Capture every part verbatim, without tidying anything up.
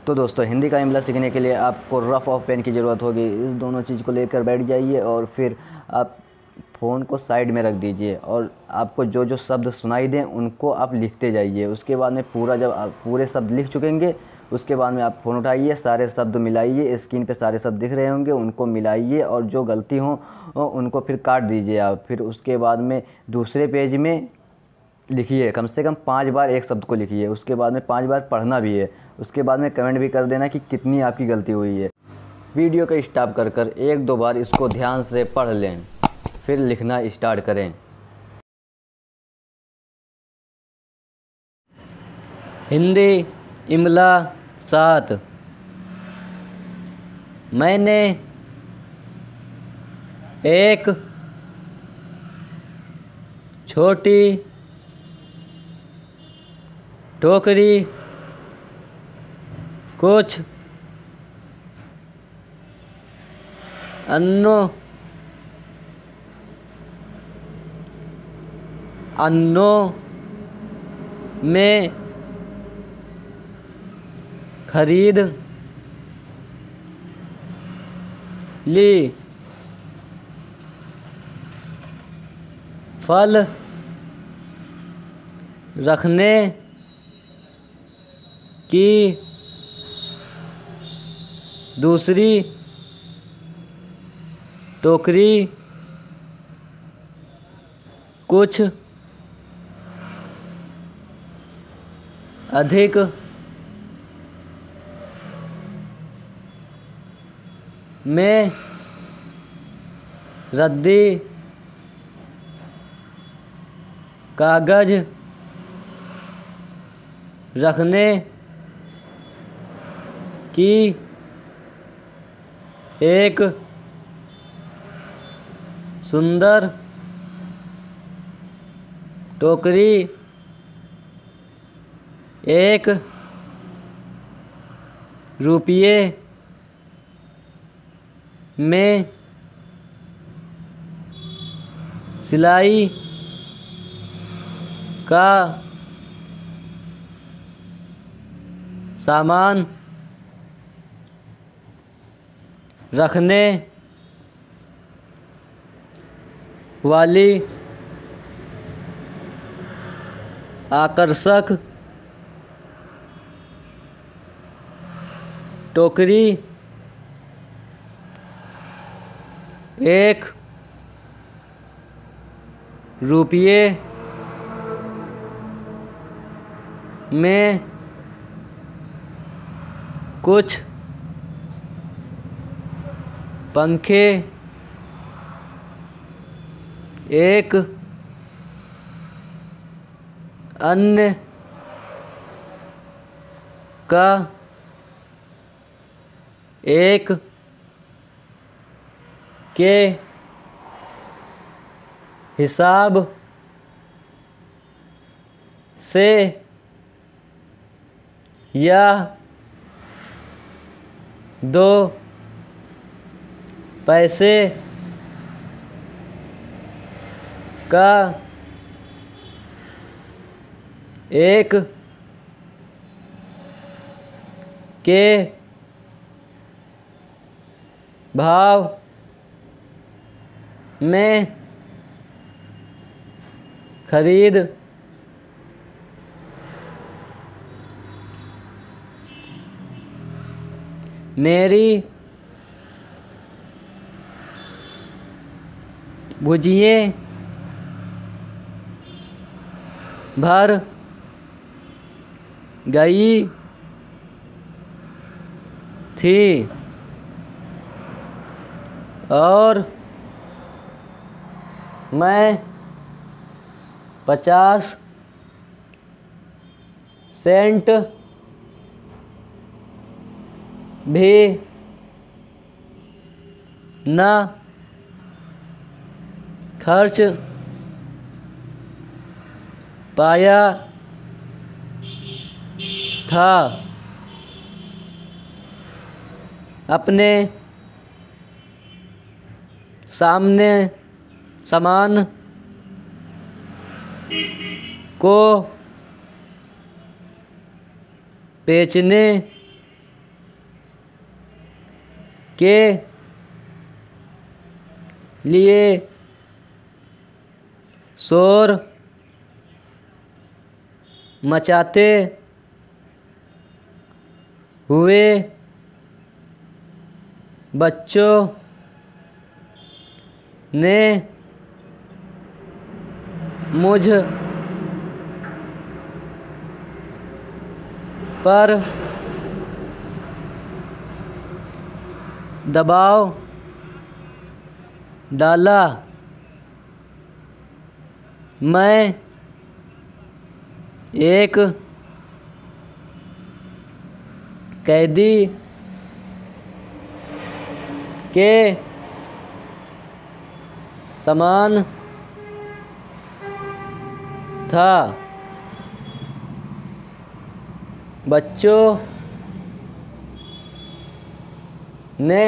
तो दोस्तों हिंदी का इमला सीखने के लिए आपको रफ़ और पेन की ज़रूरत होगी। इस दोनों चीज़ को लेकर बैठ जाइए और फिर आप फ़ोन को साइड में रख दीजिए और आपको जो जो शब्द सुनाई दें उनको आप लिखते जाइए। उसके बाद में पूरा जब आप पूरे शब्द लिख चुकेंगे उसके बाद में आप फ़ोन उठाइए, सारे शब्द मिलाइए, स्क्रीन पे सारे शब्द दिख रहे होंगे उनको मिलाइए और जो गलती हो उनको फिर काट दीजिए आप। फिर उसके बाद में दूसरे पेज में लिखिए, कम से कम पाँच बार एक शब्द को लिखिए। उसके बाद में पाँच बार पढ़ना भी है। उसके बाद में कमेंट भी कर देना कि कितनी आपकी गलती हुई है। वीडियो का स्टॉप कर कर एक दो बार इसको ध्यान से पढ़ लें, फिर लिखना स्टार्ट करें। हिंदी इमला सात। मैंने एक छोटी टोकरी कुछ अन्नों अन्नों में खरीद ली। फल रखने की दूसरी टोकरी कुछ अधिक में रद्दी कागज रखने की एक सुंदर टोकरी एक रुपये में सिलाई का सामान रखने वाली आकर्षक टोकरी एक रुपये में कुछ पंखे एक अन्य का एक के हिसाब से या दो पैसे का एक के भाव में खरीद मेरी भुजिए भर गई थी और मैं पचास सेंट भी न खर्च पाया था। अपने सामने सामान को बेचने के लिए शोर मचाते हुए बच्चों ने मुझ पर दबाव डाला। मैं एक कैदी के समान था। बच्चों ने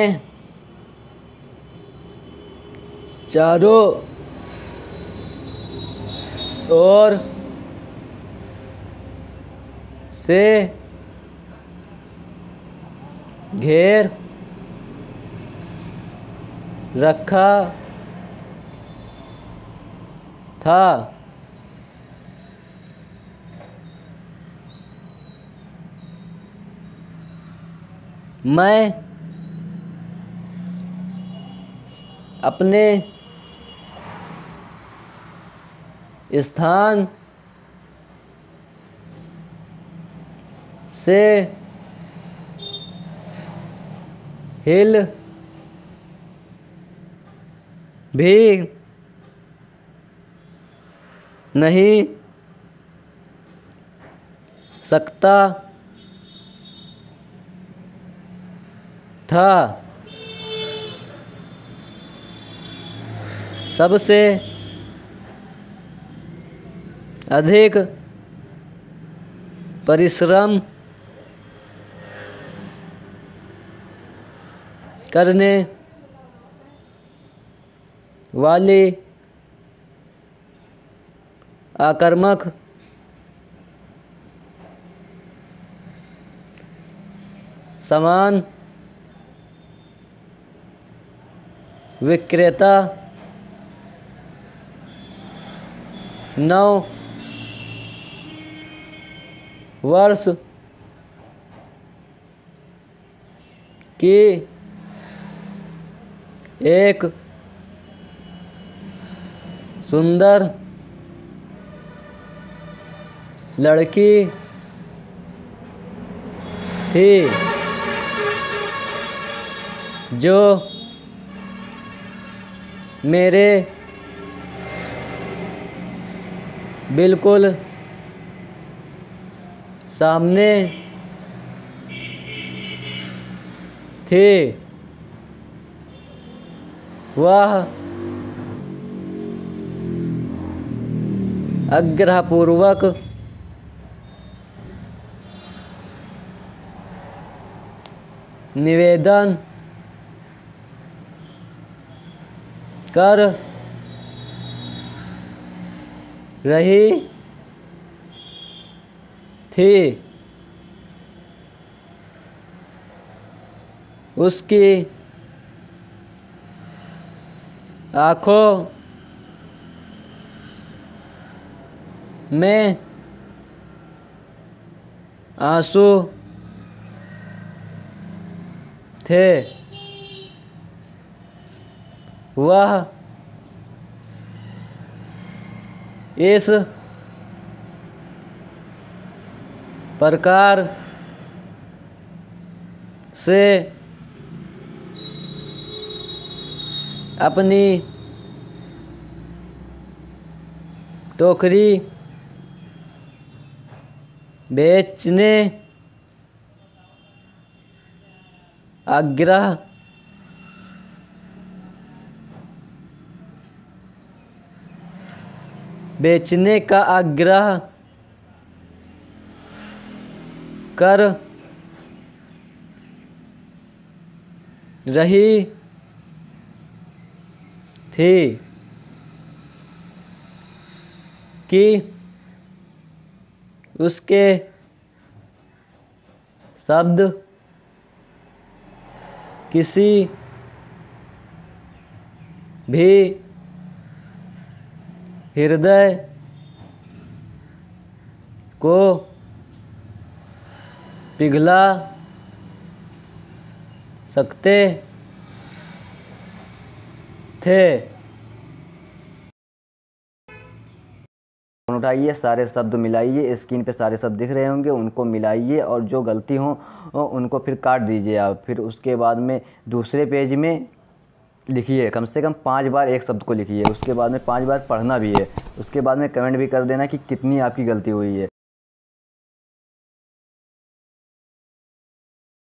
चारों ओर से घेर रखा था। मैं अपने स्थान से हिल भी नहीं सकता था। सबसे अधिक परिश्रम करने वाली आक्रामक सामान विक्रेता नौ वर्ष की एक सुंदर लड़की थी जो मेरे बिल्कुल सामने थी। वह आग्रहपूर्वक निवेदन कर रही थी। उसकी आँखों में आंसू थे। वह इस प्रकार से अपनी टोकरी बेचने आग्रह बेचने का आग्रह कर रही थी कि उसके शब्द किसी भी हृदय को पिघला सकते थे। फ़ोन उठाइए, सारे शब्द मिलाइए, स्क्रीन पे सारे शब्द दिख रहे होंगे, उनको मिलाइए और जो गलती हो उनको फिर काट दीजिए आप। फिर उसके बाद में दूसरे पेज में लिखिए, कम से कम पाँच बार एक शब्द को लिखिए। उसके बाद में पाँच बार पढ़ना भी है। उसके बाद में कमेंट भी कर देना कि कितनी आपकी गलती हुई है।